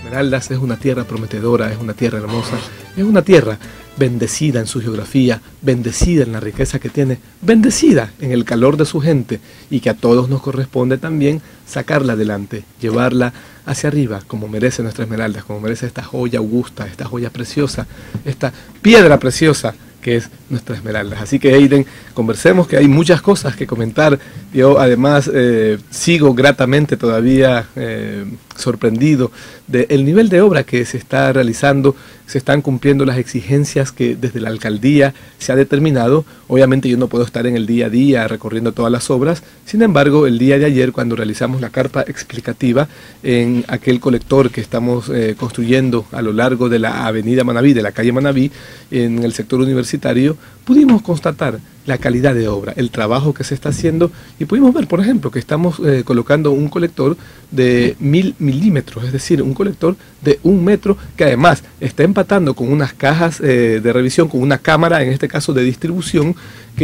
Esmeraldas es una tierra prometedora, es una tierra hermosa, es una tierra bendecida en su geografía, bendecida en la riqueza que tiene, bendecida en el calor de su gente, y que a todos nos corresponde también sacarla adelante, llevarla hacia arriba, como merece nuestra Esmeraldas, como merece esta joya augusta, esta joya preciosa, esta piedra preciosa que es nuestra Esmeraldas. Así que, Eiden, conversemos, que hay muchas cosas que comentar. Yo además sigo gratamente todavía sorprendido del nivel de obra que se está realizando. Se están cumpliendo las exigencias que desde la alcaldía se ha determinado. Obviamente yo no puedo estar en el día a día recorriendo todas las obras. Sin embargo, el día de ayer, cuando realizamos la carpa explicativa en aquel colector que estamos construyendo a lo largo de la avenida Manabí, de la calle Manabí, en el sector universitario, pudimos constatar la calidad de obra, el trabajo que se está haciendo, y pudimos ver, por ejemplo, que estamos colocando un colector de 1000 milímetros, es decir, un colector de 1 metro, que además está empatando con unas cajas de revisión, con una cámara, en este caso de distribución,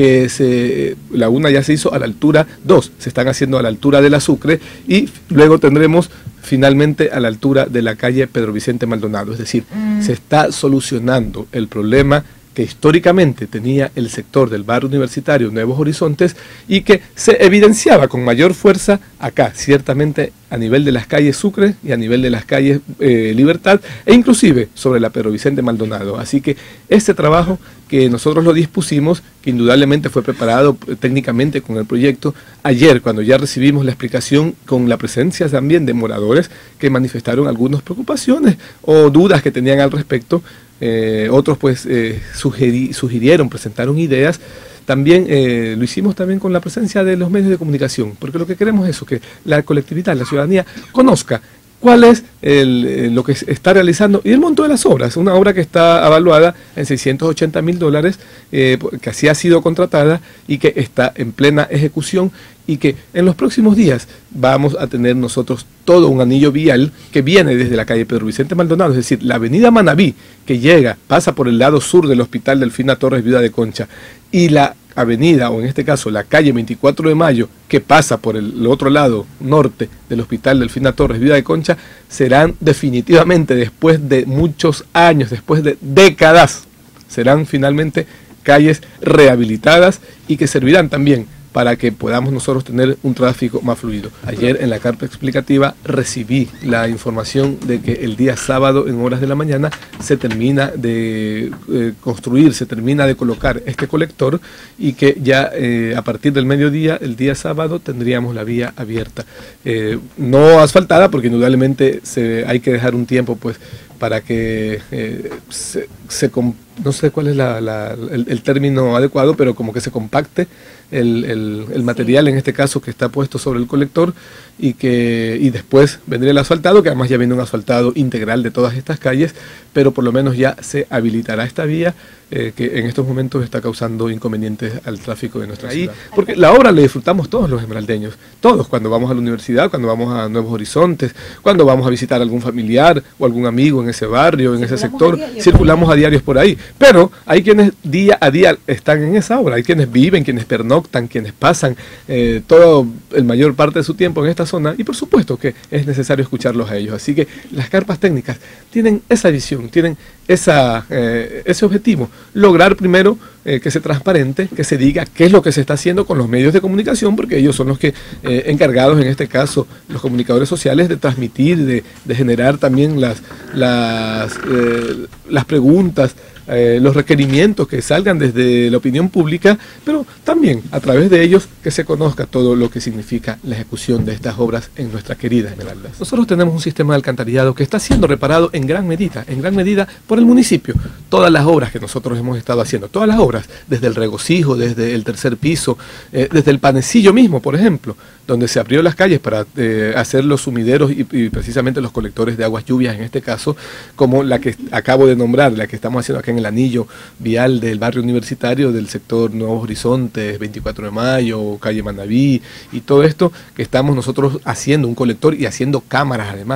que la una ya se hizo a la altura, 2 se están haciendo a la altura de la Sucre, y luego tendremos finalmente a la altura de la calle Pedro Vicente Maldonado. Es decir, se está solucionando el problema que históricamente tenía el sector del barrio universitario Nuevos Horizontes, y que se evidenciaba con mayor fuerza acá, ciertamente a nivel de las calles Sucre y a nivel de las calles Libertad, e inclusive sobre la Pedro Vicente Maldonado. Así que este trabajo que nosotros lo dispusimos, que indudablemente fue preparado técnicamente con el proyecto, ayer cuando ya recibimos la explicación, con la presencia también de moradores que manifestaron algunas preocupaciones o dudas que tenían al respecto, otros pues sugirieron, presentaron ideas. También lo hicimos también con la presencia de los medios de comunicación, porque lo que queremos es eso, que la colectividad, la ciudadanía, conozca cuál es lo que se está realizando y el monto de las obras. Una obra que está evaluada en $680.000, que así ha sido contratada y que está en plena ejecución, y que en los próximos días vamos a tener nosotros todo un anillo vial que viene desde la calle Pedro Vicente Maldonado, es decir, la avenida Manabí, que llega, pasa por el lado sur del Hospital Delfina Torres Viuda de Concha, y la avenida, o en este caso la calle 24 de Mayo, que pasa por el otro lado norte del Hospital Delfina Torres Viuda de Concha, serán definitivamente, después de muchos años, después de décadas, serán finalmente calles rehabilitadas y que servirán también para que podamos nosotros tener un tráfico más fluido. Ayer en la carta explicativa recibí la información de que el día sábado en horas de la mañana se termina de construir, se termina de colocar este colector, y que ya a partir del mediodía, el día sábado, tendríamos la vía abierta. No asfaltada, porque indudablemente hay que dejar un tiempo pues para que no sé cuál es el término adecuado, pero como que se compacte el material, en este caso, que está puesto sobre el colector, y después vendría el asfaltado, que además ya viene un asfaltado integral de todas estas calles, pero por lo menos ya se habilitará esta vía, que en estos momentos está causando inconvenientes al tráfico de nuestra ciudad. Porque la obra la disfrutamos todos los esmeraldeños, todos, cuando vamos a la universidad, cuando vamos a Nuevos Horizontes, cuando vamos a visitar a algún familiar o algún amigo en ese barrio, en ese sector, circulamos a diarios por ahí. Pero hay quienes día a día están en esa obra, hay quienes viven, quienes pernoctan, quienes pasan toda la mayor parte de su tiempo en esta zona, y por supuesto que es necesario escucharlos a ellos. Así que las carpas técnicas tienen esa visión, tienen ese objetivo: lograr primero que sea transparente, que se diga qué es lo que se está haciendo con los medios de comunicación, porque ellos son los que encargados, en este caso los comunicadores sociales, de transmitir, de generar también las preguntas, los requerimientos que salgan desde la opinión pública, pero también a través de ellos que se conozca todo lo que significa la ejecución de estas obras en nuestra querida Esmeraldas. Nosotros tenemos un sistema de alcantarillado que está siendo reparado en gran medida por el municipio. Todas las obras que nosotros hemos estado haciendo, todas las obras, desde el regocijo, desde el tercer piso, desde el panecillo mismo, por ejemplo, donde se abrió las calles para hacer los sumideros y precisamente los colectores de aguas lluvias, en este caso, como la que acabo de nombrar, la que estamos haciendo acá en el anillo vial del barrio universitario, del sector Nuevos Horizontes, 24 de Mayo, calle Manabí, y todo esto que estamos nosotros haciendo un colector y haciendo cámaras, además,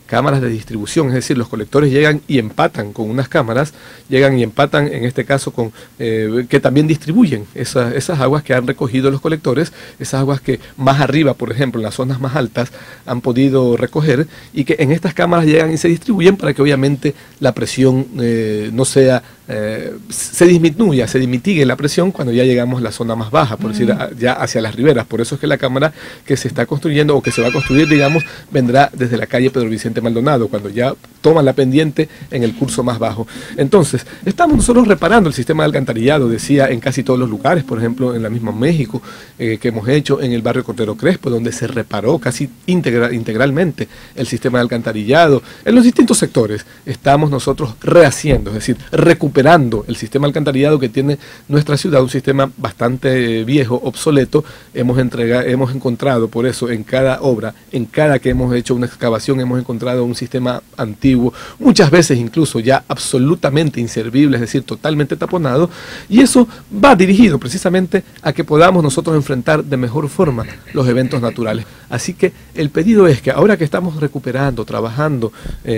cámaras de distribución, es decir, los colectores llegan y empatan con unas cámaras, llegan y empatan en este caso con que también distribuyen esas aguas que han recogido los colectores, esas aguas que más arriba, por ejemplo, en las zonas más altas, han podido recoger, y que en estas cámaras llegan y se distribuyen para que obviamente la presión no sea, se disminuya, se mitigue la presión cuando ya llegamos a la zona más baja, por decir, ya hacia las riberas. Por eso es que la cámara que se está construyendo o que se va a construir, digamos, vendrá desde la calle Pedro Vicente Maldonado, cuando ya toman la pendiente en el curso más bajo. Entonces, estamos nosotros reparando el sistema de alcantarillado, decía, en casi todos los lugares, por ejemplo, en la misma México, que hemos hecho en el barrio Cordero Crespo, donde se reparó casi integralmente el sistema de alcantarillado. En los distintos sectores estamos nosotros rehaciendo, es decir, recuperando el sistema alcantarillado que tiene nuestra ciudad, un sistema bastante viejo, obsoleto. Hemos encontrado, por eso, en cada obra, en cada que hemos hecho una excavación, hemos encontrado un sistema antiguo, muchas veces incluso ya absolutamente inservible, es decir, totalmente taponado, y eso va dirigido precisamente a que podamos nosotros enfrentar de mejor forma los eventos naturales. Así que el pedido es que ahora que estamos recuperando, trabajando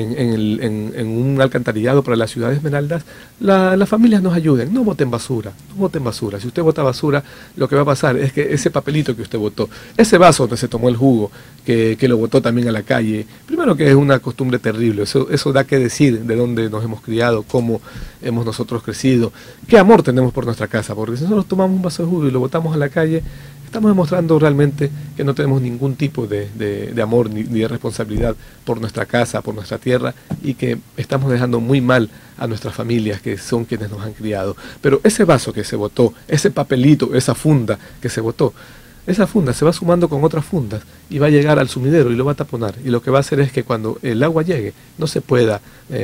en un alcantarillado para la ciudad de Esmeraldas, las familias nos ayuden, no boten basura, no boten basura. Si usted bota basura, lo que va a pasar es que ese papelito que usted botó, ese vaso donde se tomó el jugo, que lo botó también a la calle, primero que es una costumbre terrible, eso da que decir de dónde nos hemos criado, cómo hemos nosotros crecido, qué amor tenemos por nuestra casa, porque si nosotros tomamos un vaso de jugo y lo botamos a la calle, estamos demostrando realmente que no tenemos ningún tipo de amor ni de responsabilidad por nuestra casa, por nuestra tierra, y que estamos dejando muy mal a nuestras familias, que son quienes nos han criado. Pero ese vaso que se botó, ese papelito, esa funda que se botó, esa funda se va sumando con otras fundas y va a llegar al sumidero y lo va a taponar. Y lo que va a hacer es que cuando el agua llegue no se pueda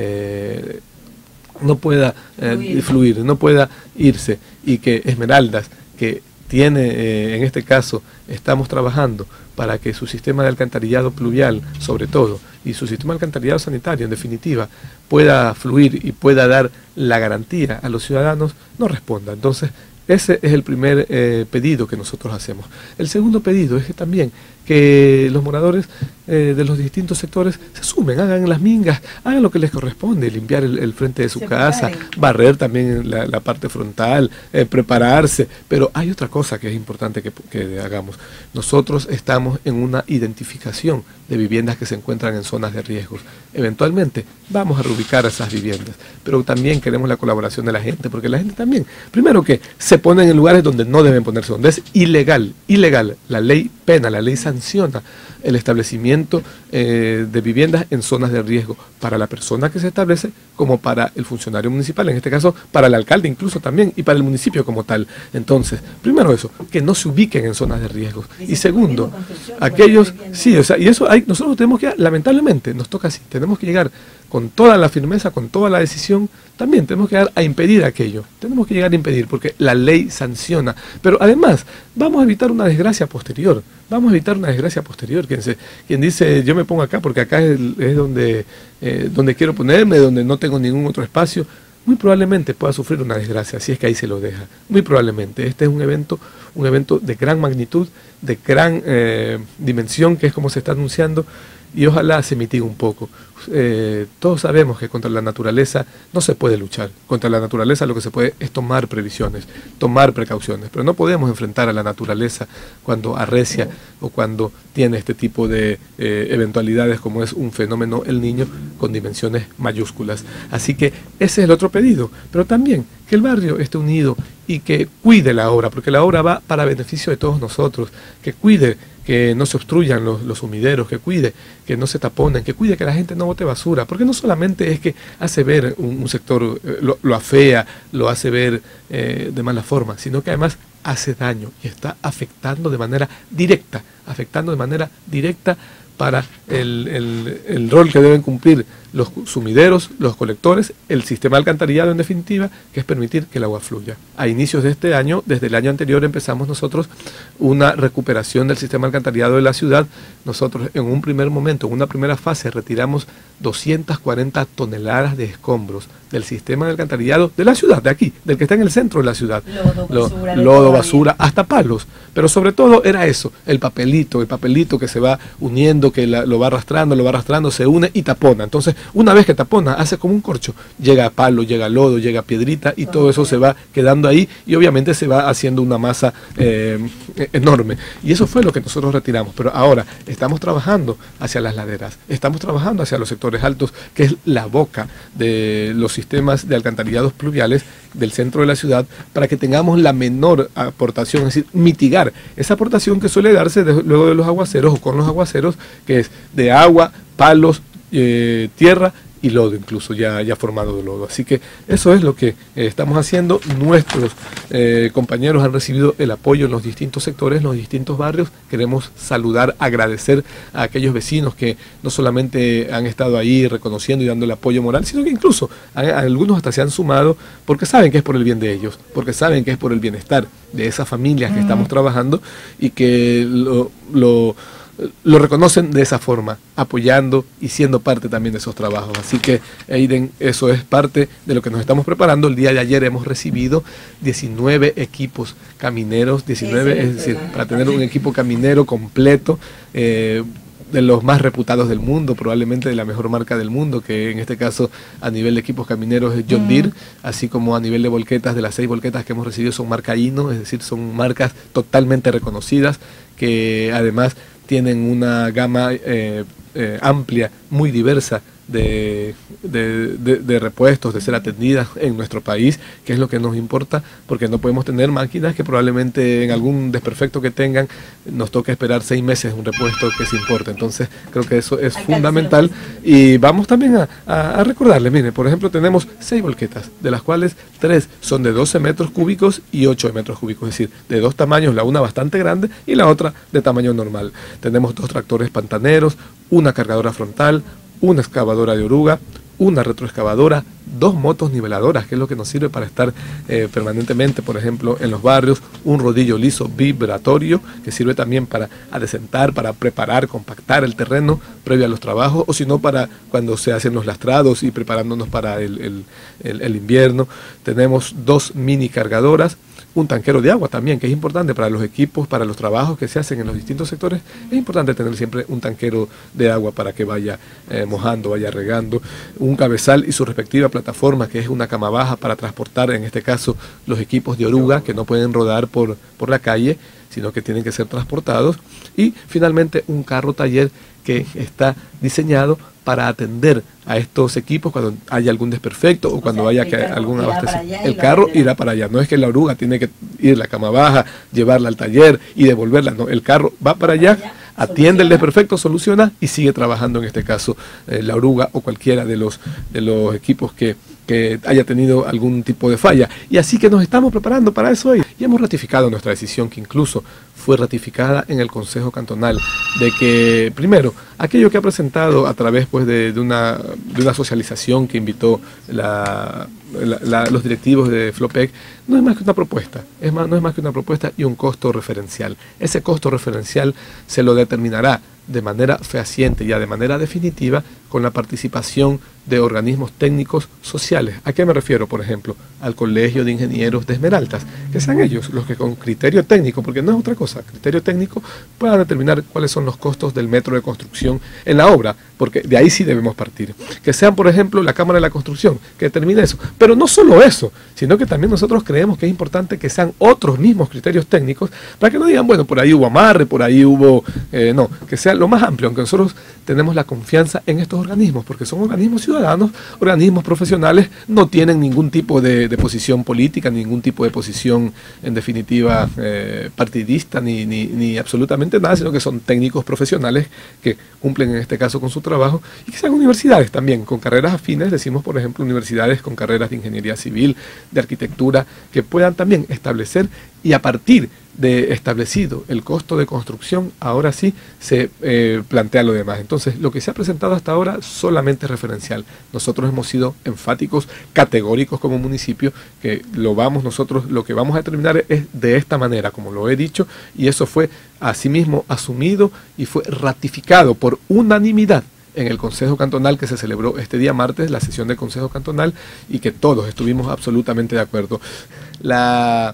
fluir, no pueda irse, y que Esmeraldas, que tiene, en este caso, estamos trabajando para que su sistema de alcantarillado pluvial, sobre todo, y su sistema de alcantarillado sanitario, en definitiva, pueda fluir y pueda dar la garantía a los ciudadanos, no responda. Entonces, ese es el primer pedido que nosotros hacemos. El segundo pedido es que también que los moradores de los distintos sectores se sumen, hagan las mingas, hagan lo que les corresponde, limpiar el frente de su casa, barrer también la parte frontal, prepararse. Pero hay otra cosa que es importante que hagamos. Nosotros estamos en una identificación de viviendas que se encuentran en zonas de riesgos. Eventualmente vamos a reubicar esas viviendas, pero también queremos la colaboración de la gente, porque la gente también, primero que se ponen en lugares donde no deben ponerse, donde es ilegal. La ley pena, la ley sanciona el establecimiento de viviendas en zonas de riesgo para la persona que se establece como para el funcionario municipal, en este caso para el alcalde incluso también, y para el municipio como tal. Entonces, primero eso, que no se ubiquen en zonas de riesgo. Y segundo, aquellos, sí, o sea, y eso nosotros tenemos que, lamentablemente, nos toca así, tenemos que llegar con toda la firmeza, con toda la decisión, también tenemos que llegar a impedir aquello, tenemos que llegar a impedir, porque la ley sanciona, pero además vamos a evitar una desgracia posterior, quien dice, yo me pongo acá porque acá es donde quiero ponerme, donde no tengo ningún otro espacio, muy probablemente pueda sufrir una desgracia, si es que ahí se lo deja, muy probablemente. Este es un evento de gran magnitud, de gran dimensión, que es como se está anunciando, y ojalá se mitigue un poco. Todos sabemos que contra la naturaleza no se puede luchar. Contra la naturaleza lo que se puede es tomar previsiones, tomar precauciones, pero no podemos enfrentar a la naturaleza cuando arrecia o cuando tiene este tipo de eventualidades, como es un fenómeno El Niño con dimensiones mayúsculas. Así que ese es el otro pedido, pero también que el barrio esté unido y que cuide la obra, porque la obra va para beneficio de todos nosotros, que cuide que no se obstruyan los sumideros, que cuide que no se taponen, que cuide que la gente no bote basura, porque no solamente es que hace ver un sector, lo afea, lo hace ver de mala forma, sino que además hace daño y está afectando de manera directa para el rol que deben cumplir los sumideros, los colectores, el sistema alcantarillado en definitiva, que es permitir que el agua fluya. A inicios de este año, desde el año anterior, empezamos nosotros una recuperación del sistema alcantarillado de la ciudad. Nosotros en un primer momento, en una primera fase, retiramos 240 toneladas de escombros del sistema de alcantarillado de la ciudad, de aquí, del que está en el centro de la ciudad. Basura, hasta palos. Pero sobre todo era eso, el papelito que se va uniendo lodo que lo va arrastrando, se une y tapona. Entonces, una vez que tapona, hace como un corcho. Llega palo, llega lodo, llega piedrita y todo eso se va quedando ahí y obviamente se va haciendo una masa enorme. Y eso fue lo que nosotros retiramos. Pero ahora estamos trabajando hacia las laderas, estamos trabajando hacia los sectores altos, que es la boca de los sistemas de alcantarillados pluviales del centro de la ciudad, para que tengamos la menor aportación, es decir, mitigar esa aportación que suele darse luego de los aguaceros o con los aguaceros, que es de agua, palos, tierra y lodo, incluso ya formado de lodo. Así que eso es lo que estamos haciendo. Nuestros compañeros han recibido el apoyo en los distintos sectores, en los distintos barrios. Queremos saludar, agradecer a aquellos vecinos que no solamente han estado ahí reconociendo y dando el apoyo moral, sino que incluso algunos hasta se han sumado porque saben que es por el bien de ellos, porque saben que es por el bienestar de esas familias que estamos trabajando y que lo reconocen de esa forma, apoyando y siendo parte también de esos trabajos. Así que, Eiden, eso es parte de lo que nos estamos preparando. El día de ayer hemos recibido 19 equipos camineros, 19, es decir, para tener un equipo caminero completo, de los más reputados del mundo, probablemente de la mejor marca del mundo, que en este caso a nivel de equipos camineros es John Deere, así como a nivel de volquetas, de las 6 volquetas que hemos recibido son marca Hino, es decir, son marcas totalmente reconocidas, que además tienen una gama amplia, muy diversa de repuestos, de ser atendidas en nuestro país, que es lo que nos importa, porque no podemos tener máquinas que probablemente en algún desperfecto que tengan nos toque esperar 6 meses un repuesto que se importe. Entonces creo que eso es fundamental. Y vamos también a recordarles, miren, por ejemplo tenemos 6 volquetas, de las cuales 3 son de 12 metros cúbicos y 8 metros cúbicos, es decir, de 2 tamaños, la una bastante grande y la otra de tamaño normal. Tenemos 2 tractores pantaneros, una cargadora frontal, una excavadora de oruga, una retroexcavadora, 2 motos niveladoras, que es lo que nos sirve para estar permanentemente, por ejemplo, en los barrios, un rodillo liso vibratorio, que sirve también para adecentar, para preparar, compactar el terreno previo a los trabajos, o si no para cuando se hacen los lastrados y preparándonos para el invierno. Tenemos 2 mini cargadoras, un tanquero de agua también, que es importante para los equipos, para los trabajos que se hacen en los distintos sectores. Es importante tener siempre un tanquero de agua para que vaya mojando, vaya regando, un cabezal y su respectiva plataforma, que es una cama baja para transportar, en este caso, los equipos de oruga, que no pueden rodar por la calle, sino que tienen que ser transportados, y finalmente un carro taller que está diseñado para atender a estos equipos cuando haya algún desperfecto o cuando haya algún abastecimiento. El carro irá para allá, no es que la oruga tiene que ir la cama baja, llevarla al taller y devolverla, no, el carro va para allá, atiende el desperfecto, soluciona y sigue trabajando, en este caso la oruga o cualquiera de los equipos que haya tenido algún tipo de falla. Y así que nos estamos preparando para eso hoy. Y hemos ratificado nuestra decisión, que incluso fue ratificada en el Consejo Cantonal, de que, primero, aquello que ha presentado a través pues, de una socialización que invitó los directivos de FLOPEC, no es más que una propuesta, no es más que una propuesta y un costo referencial. Ese costo referencial se lo determinará de manera fehaciente, ya de manera definitiva, con la participación de organismos técnicos sociales. ¿A qué me refiero? Por ejemplo, al Colegio de Ingenieros de Esmeraldas, que sean ellos los que con criterio técnico, porque no es otra cosa, criterio técnico, puedan determinar cuáles son los costos del metro de construcción en la obra, porque de ahí sí debemos partir. Que sean, por ejemplo, la Cámara de la Construcción, que determine eso. Pero no solo eso, sino que también nosotros creemos que es importante que sean otros mismos criterios técnicos, para que no digan, bueno, por ahí hubo amarre, por ahí hubo... no, que sea lo más amplio, aunque nosotros tenemos la confianza en estos organismos, porque son organismos ciudadanos, organismos profesionales, no tienen ningún tipo de posición política, ningún tipo de posición, en definitiva, partidista, ni absolutamente nada, sino que son técnicos profesionales que cumplen en este caso con su trabajo, y que sean universidades también, con carreras afines, decimos por ejemplo universidades con carreras de ingeniería civil, de arquitectura, que puedan también establecer, y a partir de establecido el costo de construcción, ahora sí se plantea lo demás. Entonces, lo que se ha presentado hasta ahora solamente es referencial. Nosotros hemos sido enfáticos, categóricos como municipio, que lo que vamos a determinar es de esta manera, como lo he dicho, y eso fue asimismo asumido y fue ratificado por unanimidad en el Consejo Cantonal, que se celebró este día martes, la sesión del Consejo Cantonal, y que todos estuvimos absolutamente de acuerdo.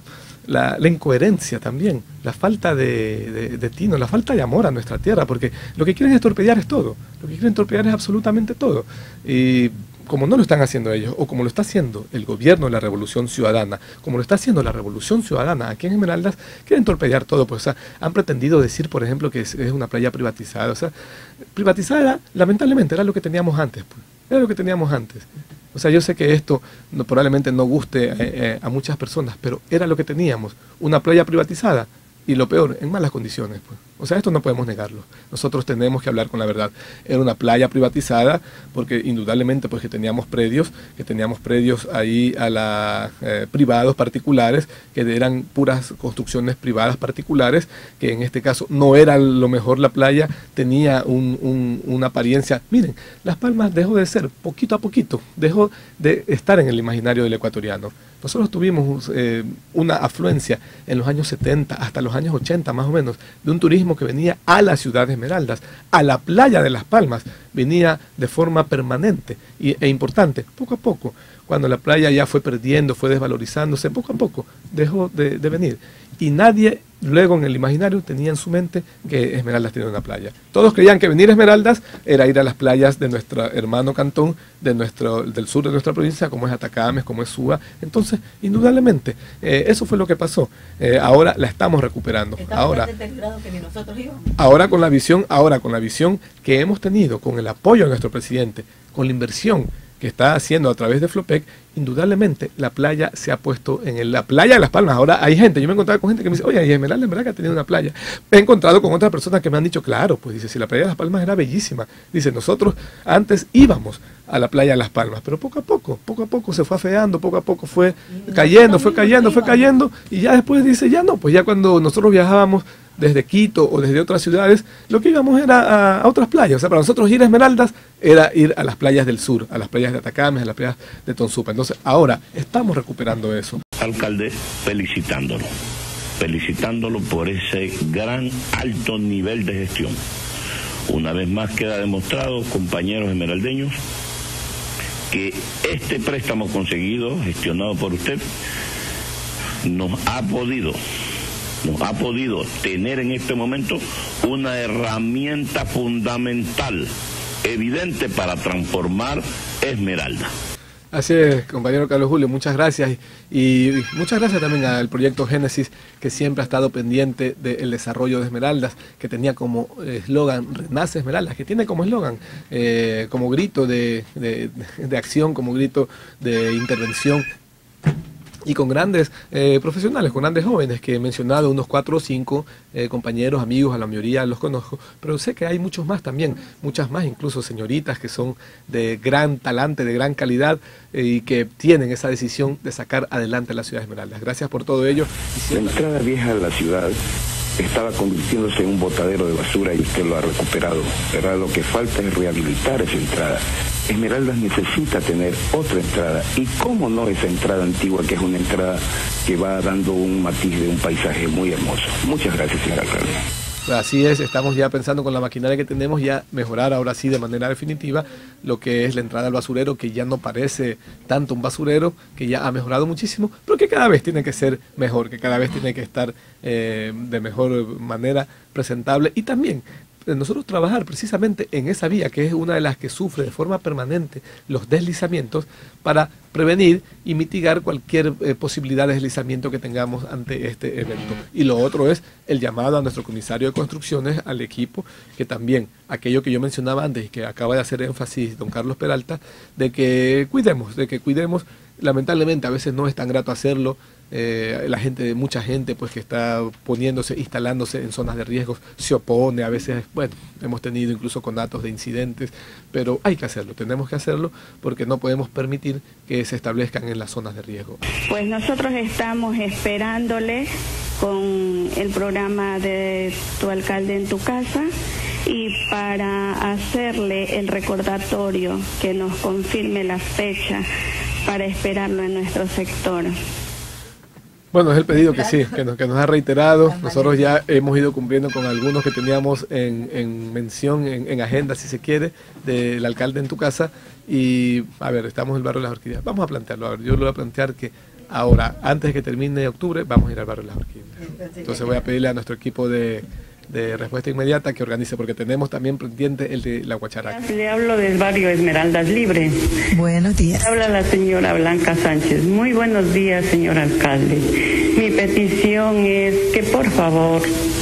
la incoherencia también, la falta de tino, la falta de amor a nuestra tierra, porque lo que quieren es torpedear es todo, lo que quieren torpedear es absolutamente todo. Y como no lo están haciendo ellos, o como lo está haciendo el gobierno de la Revolución Ciudadana, como lo está haciendo la Revolución Ciudadana aquí en Esmeraldas, quieren torpedear todo. Pues, o sea, han pretendido decir, por ejemplo, que es una playa privatizada. O sea, privatizada, lamentablemente, era lo que teníamos antes. Pues, era lo que teníamos antes. O sea, yo sé que esto probablemente no guste a muchas personas, pero era lo que teníamos, una playa privatizada. Y lo peor, en malas condiciones. Pues. O sea, esto no podemos negarlo. Nosotros tenemos que hablar con la verdad. Era una playa privatizada porque indudablemente pues, que teníamos predios ahí privados, particulares, que eran puras construcciones privadas particulares, que en este caso no era lo mejor la playa, tenía una apariencia. Miren, Las Palmas dejó de ser, poquito a poquito, dejó de estar en el imaginario del ecuatoriano. Nosotros tuvimos una afluencia en los años 70 hasta los años 80 más o menos de un turismo que venía a la ciudad de Esmeraldas, a la playa de Las Palmas, venía de forma permanente e importante, poco a poco. Cuando la playa ya fue perdiendo, fue desvalorizándose, poco a poco dejó de venir. Y nadie luego en el imaginario tenía en su mente que Esmeraldas tiene una playa. Todos creían que venir a Esmeraldas era ir a las playas de nuestro hermano cantón, del sur de nuestra provincia, como es Atacames, como es Suba. Entonces, indudablemente, eso fue lo que pasó. Ahora la estamos recuperando. Ahora, que ni nosotros íbamos. Ahora con la visión que hemos tenido, con el apoyo de nuestro presidente, con la inversión que está haciendo a través de Flopec, indudablemente la playa se ha puesto en la playa de Las Palmas. Ahora hay gente, yo me he encontrado con gente que me dice, oye, y Esmeralda en verdad que ha tenido una playa. Me he encontrado con otras personas que me han dicho, claro, pues dice, si la playa de Las Palmas era bellísima. Dice, nosotros antes íbamos a la playa de Las Palmas, pero poco a poco se fue afeando, poco a poco fue cayendo, y ya después dice, ya no, pues ya cuando nosotros viajábamos desde Quito o desde otras ciudades, lo que íbamos era a otras playas. O sea, para nosotros ir a Esmeraldas era ir a las playas del sur, a las playas de Atacames, a las playas de Tonsupa. Entonces, ahora estamos recuperando eso. Alcalde, felicitándolo por ese gran alto nivel de gestión. Una vez más queda demostrado, compañeros esmeraldeños, que este préstamo conseguido, gestionado por usted, nos ha podido tener en este momento una herramienta fundamental, evidente para transformar Esmeralda. Así es, compañero Carlos Julio, muchas gracias y muchas gracias también al proyecto Génesis, que siempre ha estado pendiente del desarrollo de Esmeraldas, que tenía como eslogan Renace Esmeraldas, que tiene como eslogan, como grito de acción, como grito de intervención, y con grandes profesionales, con grandes jóvenes, que he mencionado unos 4 o 5 compañeros, amigos, a la mayoría los conozco, pero sé que hay muchos más también, muchas más, incluso señoritas que son de gran talante, de gran calidad, y que tienen esa decisión de sacar adelante la ciudad de Esmeraldas. Gracias por todo ello. La entrada vieja de la ciudad estaba convirtiéndose en un botadero de basura y usted lo ha recuperado, ¿verdad? Lo que falta es rehabilitar esa entrada. Esmeraldas necesita tener otra entrada, y cómo no esa entrada antigua, que es una entrada que va dando un matiz de un paisaje muy hermoso. Muchas gracias, señor alcalde. Así es, estamos ya pensando con la maquinaria que tenemos ya mejorar ahora sí de manera definitiva lo que es la entrada al basurero, que ya no parece tanto un basurero, que ya ha mejorado muchísimo, pero que cada vez tiene que ser mejor, que cada vez tiene que estar de mejor manera presentable, y también nosotros trabajar precisamente en esa vía, que es una de las que sufre de forma permanente los deslizamientos, para prevenir y mitigar cualquier posibilidad de deslizamiento que tengamos ante este evento. Y lo otro es el llamado a nuestro comisario de construcciones, al equipo, que también, aquello que yo mencionaba antes y que acaba de hacer énfasis don Carlos Peralta, de que cuidemos, lamentablemente a veces no es tan grato hacerlo. Mucha gente pues que está instalándose en zonas de riesgos, se opone, a veces, bueno, hemos tenido incluso conatos de incidentes, pero hay que hacerlo, tenemos que hacerlo, porque no podemos permitir que se establezcan en las zonas de riesgo. Pues nosotros estamos esperándole con el programa de Tu Alcalde en Tu Casa, y para hacerle el recordatorio que nos confirme la fecha para esperarlo en nuestro sector. Bueno, es el pedido que sí, que nos ha reiterado. Nosotros ya hemos ido cumpliendo con algunos que teníamos en mención, en agenda, si se quiere, del alcalde en tu casa. Y, a ver, estamos en el barrio de las Orquídeas. Vamos a plantearlo. A ver, yo lo voy a plantear que Ahora, antes de que termine octubre, vamos a ir al barrio Las Orquídeas. Entonces voy a pedirle a nuestro equipo de respuesta inmediata que organice, porque tenemos también pendiente el de la Guacharaca. Le hablo del barrio Esmeraldas Libre. Buenos días. Habla la señora Blanca Sánchez. Muy buenos días, señor alcalde. Mi petición es que por favor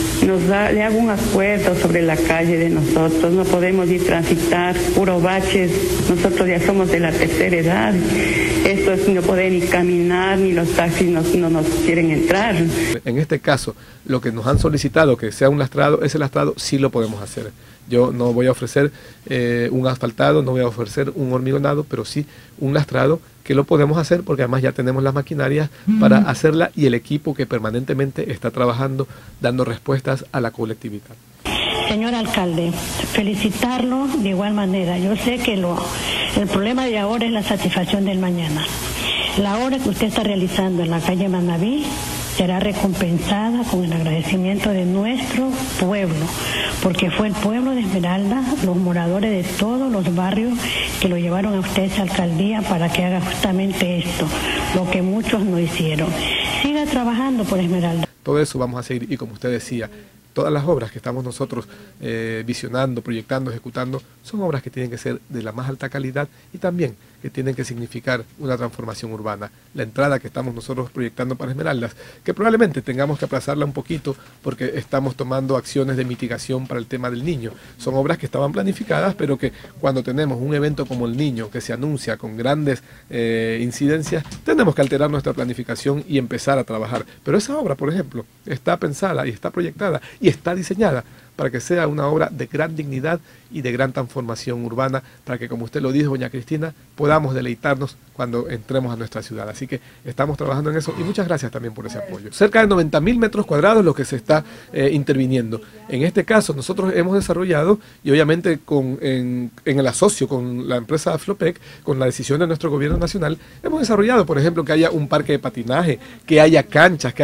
le haga un acuerdo sobre la calle de nosotros. No podemos ir transitar puro baches. Nosotros ya somos de la tercera edad. Esto es no poder ni caminar, ni los taxis no nos quieren entrar. En este caso, lo que nos han solicitado que sea un lastrado, ese lastrado sí lo podemos hacer. Yo no voy a ofrecer un asfaltado, no voy a ofrecer un hormigonado, pero sí un lastrado que lo podemos hacer porque además ya tenemos las maquinarias para hacerla y el equipo que permanentemente está trabajando dando respuestas a la colectividad. Señor alcalde, felicitarlo de igual manera. Yo sé que el problema de ahora es la satisfacción del mañana. La obra que usted está realizando en la calle Manaví será recompensada con el agradecimiento de nuestro pueblo, porque fue el pueblo de Esmeralda, los moradores de todos los barrios que lo llevaron a usted a esa alcaldía para que haga justamente esto, lo que muchos no hicieron. Siga trabajando por Esmeralda. Todo eso vamos a seguir y como usted decía, todas las obras que estamos nosotros visionando, proyectando, ejecutando, son obras que tienen que ser de la más alta calidad y también que tienen que significar una transformación urbana. La entrada que estamos nosotros proyectando para Esmeraldas, que probablemente tengamos que aplazarla un poquito porque estamos tomando acciones de mitigación para el tema del niño. Son obras que estaban planificadas, pero que cuando tenemos un evento como el Niño, que se anuncia con grandes incidencias, tenemos que alterar nuestra planificación y empezar a trabajar. Pero esa obra, por ejemplo, está pensada y está proyectada y está diseñada para que sea una obra de gran dignidad y de gran transformación urbana, para que, como usted lo dijo, doña Cristina, podamos deleitarnos cuando entremos a nuestra ciudad. Así que estamos trabajando en eso y muchas gracias también por ese apoyo. Cerca de 90.000 metros cuadrados lo que se está interviniendo. En este caso nosotros hemos desarrollado, y obviamente en el asocio con la empresa Flopec, con la decisión de nuestro gobierno nacional, hemos desarrollado, por ejemplo, que haya un parque de patinaje, que haya canchas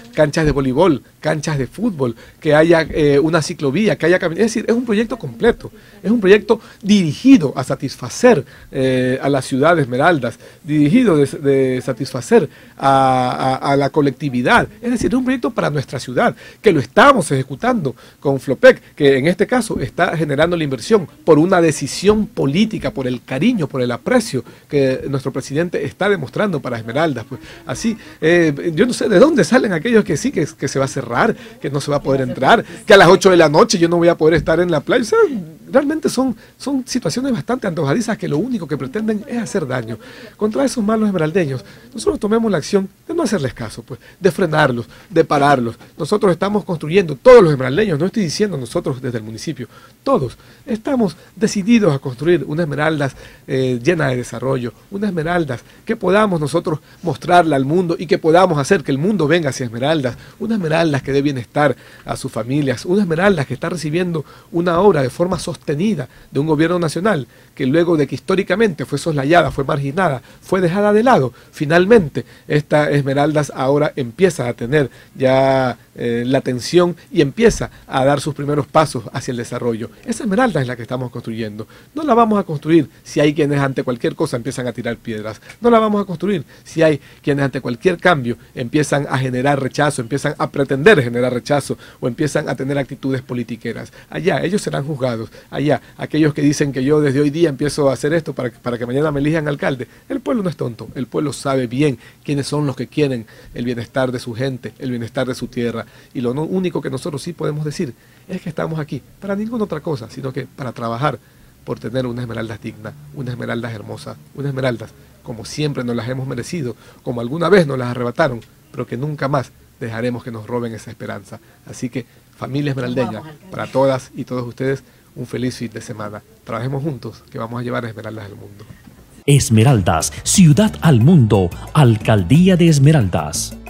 de voleibol, canchas de fútbol, que haya una ciclovía, que haya caminatas. Es decir, es un proyecto completo, es un proyecto dirigido a satisfacer a la ciudad de Esmeraldas, dirigido de satisfacer a la colectividad. Es decir, es un proyecto para nuestra ciudad, que lo estamos ejecutando con Flopec, que en este caso está generando la inversión por una decisión política, por el cariño, por el aprecio que nuestro presidente está demostrando para Esmeraldas. Pues así, yo no sé de dónde salen aquellos que sí, que se va a cerrar, que no se va a poder entrar, que a las 8 de la noche yo no voy a poder estar en la playa. O sea, realmente son situaciones bastante antojadizas que lo único que pretenden es hacer daño. Contra esos malos esmeraldeños, nosotros tomemos la acción de no hacerles caso, pues, de frenarlos, de pararlos. Nosotros estamos construyendo, todos los esmeraldeños, no estoy diciendo nosotros desde el municipio, todos estamos decididos a construir una Esmeraldas llena de desarrollo, una Esmeraldas que podamos nosotros mostrarla al mundo y que podamos hacer que el mundo venga hacia Esmeraldas, una Esmeraldas que dé bienestar a sus familias, una Esmeraldas que está recibiendo una obra de forma sostenida de un gobierno nacional que luego de que históricamente fue soslayada, fue marginada, fue dejada de lado, finalmente esta Esmeraldas ahora empieza a tener ya la atención y empieza a dar sus primeros pasos hacia el desarrollo. Esa Esmeraldas es la que estamos construyendo. No la vamos a construir si hay quienes ante cualquier cosa empiezan a tirar piedras. No la vamos a construir si hay quienes ante cualquier cambio empiezan a generar rechazo, empiezan a pretender generar rechazo o empiezan a tener actitudes politiqueras. Allá ellos serán juzgados. Allá aquellos que dicen que yo desde hoy día empiezo a hacer esto para que mañana me elijan alcalde. El pueblo no es tonto. El pueblo sabe bien quiénes son los que quieren el bienestar de su gente, el bienestar de su tierra. Y lo único que nosotros sí podemos decir es que estamos aquí para ninguna otra cosa, sino que para trabajar por tener una Esmeraldas digna, una Esmeraldas hermosa, una Esmeraldas como siempre nos las hemos merecido, como alguna vez nos las arrebataron, pero que nunca más dejaremos que nos roben esa esperanza. Así que, familia esmeraldeña, para todas y todos ustedes, un feliz fin de semana. Trabajemos juntos, que vamos a llevar a Esmeraldas al mundo. Esmeraldas, ciudad al mundo, Alcaldía de Esmeraldas.